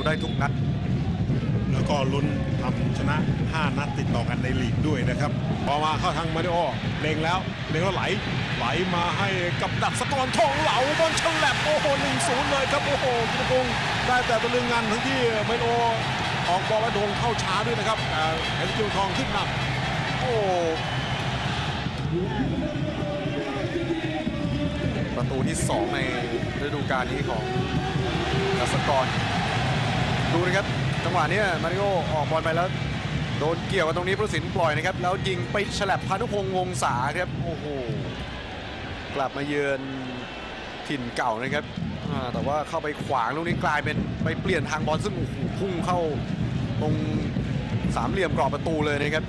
ได้ทุกนัดแล้วก็ลุ้นทำชนะ5 นัดติดต่อกันในลีกด้วยนะครับพอมาเข้าทางมาริโอเล็งแล้วไหลมาให้กับดักสกอร์ทองเหลาบอลฉลับโอ้โห 1-0 เลยครับโอ้โหกิตพงศ์ได้แต่ตะลึงงานทั้งที่มาริโอออกบอลและโดนเข้าช้าด้วยนะครับเอ็นจิวทองขึ้นนำโอ้ประตูที่2ในฤดูกาลนี้ของดักสกอร์ดูนะครับจังหวะนี้มาริโอออกบอลไปแล้วโดนเกี่ยวกันตรงนี้ผู้ตัดสินปล่อยนะครับแล้วยิงไปฉลับพานุพงษ์วงศาครับโอ้โหกลับมาเยือนถิ่นเก่านะครับแต่ว่าเข้าไปขวางลูกนี้กลายเป็นไปเปลี่ยนทางบอลซึ่งโอ้โหพุ่งเข้าตรงสามเหลี่ยมกรอบประตูเลยนะครับ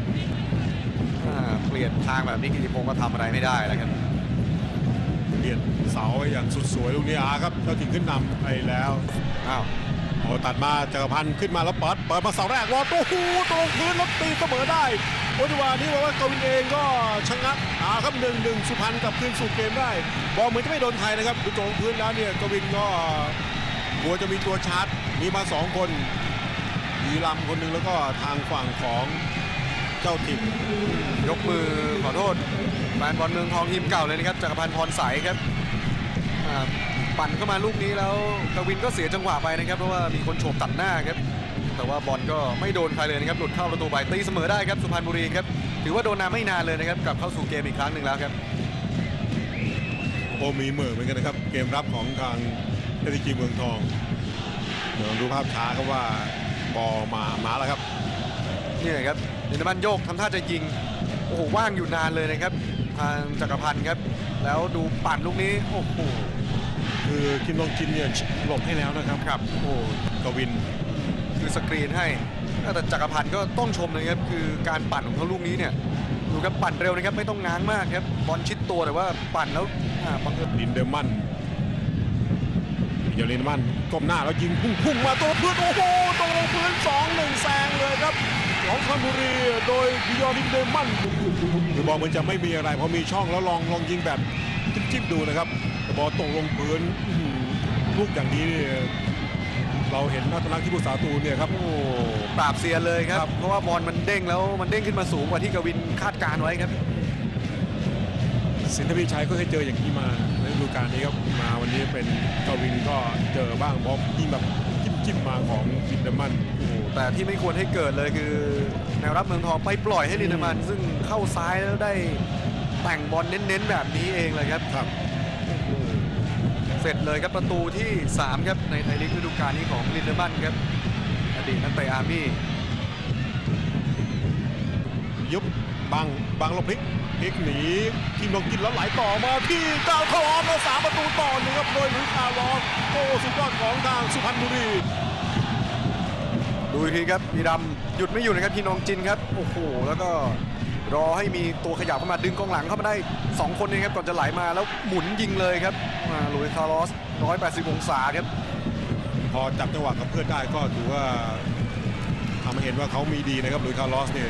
เปลี่ยนทางแบบนี้กิติพงศ์ก็ทำอะไรไม่ได้แล้วครับเปลี่ยนเสาอย่างสุดสวยลูกนี้ครับเจ้าถิ่นขึ้นนำไปแล้วโอ้ตัดมาจักรพันธ์ขึ้นมาแล้วเปิดมาเสาแรกวอลตัวหูตรงพื้นแล้วตีเสมอได้โอ้จังหวะนี้ว่ากวินเองก็ชะงักครับ 1-1 สุพรรณกลับคืนสู่เกมได้บอลเหมือนจะไม่โดนใครนะครับดูตรงพื้นแล้วเนี่ยกวินก็กลัวจะมีตัวชาร์จมีมา2 คนยีรำคนหนึ่งแล้วก็ทางฝั่งของเจ้าถิ่นยกมือขอโทษแฟนบอลเมืองทองทีมเก่าเลยนะครับจักรพันธ์พรใสครับปั่นเข้ามาลูกนี้แล้วกวินก็เสียจังหวะไปนะครับเพราะว่ามีคนโฉบตัดหน้าครับแต่ว่าบอลก็ไม่โดนใครเลยนะครับหลุดเข้าประตูไปตีเสมอได้ครับสุพรรณบุรีครับถือว่าโดนน้ำไม่นานเลยนะครับกลับเข้าสู่เกมอีกครั้งหนึ่งแล้วครับโอ้มีเหมือนกันนะครับเกมรับของทางเอสจีเมืองทองเดี๋ยวดูภาพช้าครับว่าบอลมาแล้วครับนี่ครับเดนมันโยกทำท่าจะยิงโอ้โหว่างอยู่นานเลยนะครับทางจักรพันธ์ครับแล้วดูปั่นลูกนี้โอ้โหคือคิมลองจินเนี่ยหลบให้แล้วนะครับโอ้กวินคือสกรีนให้แต่จักรพันธ์ก็ต้องชมนะครับคือการปั่นของเขาลูกนี้เนี่ยดูครับปั่นเร็วนะครับไม่ต้องง้างมากครับบอลชิดตัวแต่ว่าปั่นแล้วบังเอิญลินเดอร์มันก้มหน้าแล้วยิงพุ่งมาตัวพื้นโอ้โหตรงพื้น 2-1 แซงเลยครับของสุพรรณบุรีโดยบิยอลินเดอร์มันคือบอลมันจะไม่มีอะไรพอมีช่องแล้วลองยิงแบบจิ้มดูนะครับแต่บอลตกลงพื้นลูกอย่างนี้เราเห็นนักที่ผู้สาตูเนี่ยครับโอ้ปราบเซียนเลยครับเพราะว่าบอลมันเด้งแล้วมันเด้งขึ้นมาสูงกว่าที่กวินคาดการไว้ครับสินทวีชัยก็เคยเจออย่างนี้มาในฤดูกาลนี้ครับมาวันนี้เป็นกวินก็เจอบ้างบอลยิงแบบจิ้มมาของลินเดอร์มันแต่ที่ไม่ควรให้เกิดเลยคือแนวรับเมืองทองไปปล่อยให้ลินเดอร์มันซึ่งเข้าซ้ายแล้วได้แต่งบอลเน้นๆแบบนี้เองเลยครับเสร็จเลยครับประตูที่3ครับในไทยลีกฤดูกาลนี้ของลินเดอร์มันครับอดีตนักเตะอาร์มี่ยุบบางลบพลิกหนีทีมลงกินแล้วไหลต่อมาที่ดาวคลอนแล้ว3 ประตูต่อ1ครับโดยลุยคาร์ลอสโอ้สุดยอดของทางสุพรรณบุรีดูอีกทีครับมีดำหยุดไม่อยู่นะครับทีนองจินครับโอ้โหแล้วก็รอให้มีตัวขยับเข้ามาดึงกองหลังเข้ามาได้2 คนนะครับก่อนจะไหลมาแล้วหมุนยิงเลยครับลุยคาร์ลอส180 องศาครับพอจับจังหวะกับเพื่อนได้ก็ถือว่าทำให้เห็นว่าเขามีดีนะครับลุยคาร์ลอสนี่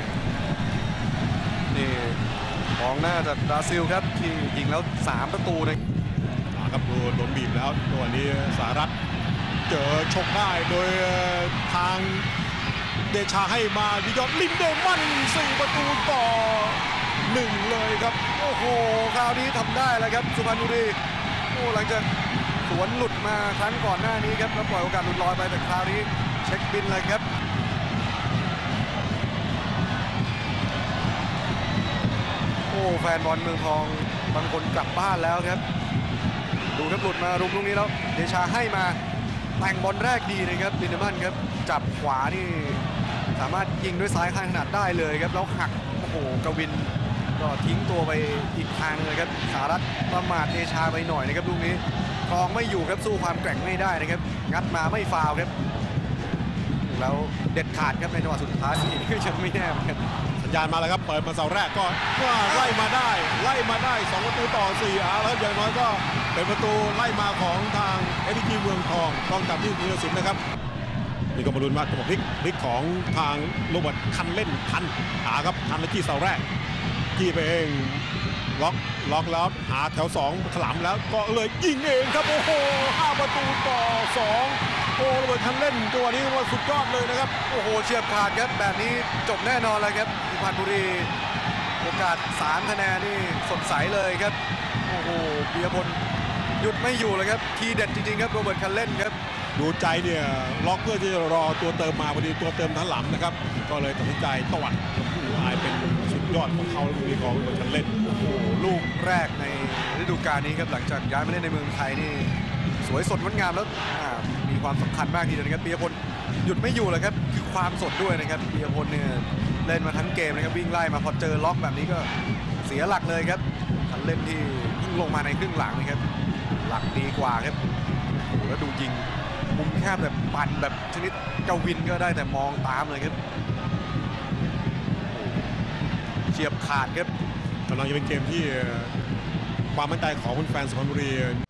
กองหน้าจากบราซิลครับที่ยิงแล้ว3 ประตูนะครับโดนบีบแล้วตัวนี้สหรัฐเจอชกได้โดยทางเดชาให้มาบิยอนลินเดอร์มัน4 ประตูต่อ1เลยครับโอ้โหคราวนี้ทำได้แล้วครับสุพรรณบุรีโอ้หลังจากสวนหลุดมาครั้งก่อนหน้านี้ครับแล้วปล่อยโอกาสหลุดลอยไปแต่คราวนี้เช็คบินเลยครับโอ้แฟนบอลเมืองทองบางคนกลับบ้านแล้วครับดูครับหลุดมารุมตรงนี้แล้วเดชาให้มาแต่งบอลแรกดีนะครับลินเดอร์มันครับจับขวานี่สามารถยิงด้วยซ้ายข้างถนัดได้เลยครับแล้วหักโอ้โหกวินก็ทิ้งตัวไปอีกทางเลยครับสหรัฐประมาทเดชาไปหน่อยนะครับลูกนี้ครองไม่อยู่ครับสู้ความแกร่งไม่ได้นะครับงัดมาไม่ฟาวครับแล้วเด็ดขาดครับในจังหวะสุดท้ายนี่ก็ยังไม่แน่เหมือนกันสัญญาณมาแล้วครับเปิดมาเสาแรกก็ไล่มาได้2 ประตูต่อ4แล้วอย่างน้อยก็เป็นประตูไล่มาของทางเอสจีเมืองทองต้องจับที่ธีรศิลป์นะครับนี่ก็มาลุ้นว่าจะบอกพลิกของทางโรเบิร์ตคันเล่นทันครับทันแล้วที่เสาแรกที่ไปเองล็อกแล้วหาแถว2ถลำแล้วก็เลยยิงเองครับโอ้โห5 ประตูต่อ2 โอ้ระเบิดคันเล่นตัวนี้ว่าสุดยอดเลยนะครับโอ้โหเฉียบขาดครับแบบนี้จบแน่นอนเลยครับสุพรรณบุรีโอกาส3คะแนนนี่สดใสเลยครับโอ้โหปียพลหยุดไม่อยู่เลยครับทีเด็ดจริงๆครับโรเบิร์ตคันเล่นครับดูใจเนี่ยล็อกเพื่อที่จะรอตัวเติมมาพอดีตัวเติมทันหลังนะครับก็เลยตัดสินใจตวัดอายเป็นสุดยอดของเขาลูกนี้ของระเบิดคันเล่นโอ้โหลูกแรกในฤดูกาลนี้ครับหลังจากย้ายมาเล่นในเมืองไทยนี่สวยสดงดงามแล้วมีความสำคัญมากทีเดียวนะครับปียพลหยุดไม่อยู่เลยครับคือความสดด้วยนะครับปียพลเนี่ยเล่นมาทั้งเกมนะครับวิ่งไล่มาพอเจอล็อกแบบนี้ก็เสียหลักเลยครับคันเล่นที่เพิ่งลงมาในครึ่งหลังนะครับหลักดีกว่าครับโอ้โหแล้วดูยิงมุมแคบแบบปั่นแบบชนิดเกาวินก็ได้แต่มองตามเลยครับเฉียบขาดครับกำลังจะเป็นเกมที่ความมั่นใจของคุณแฟนสุพรรณบุรี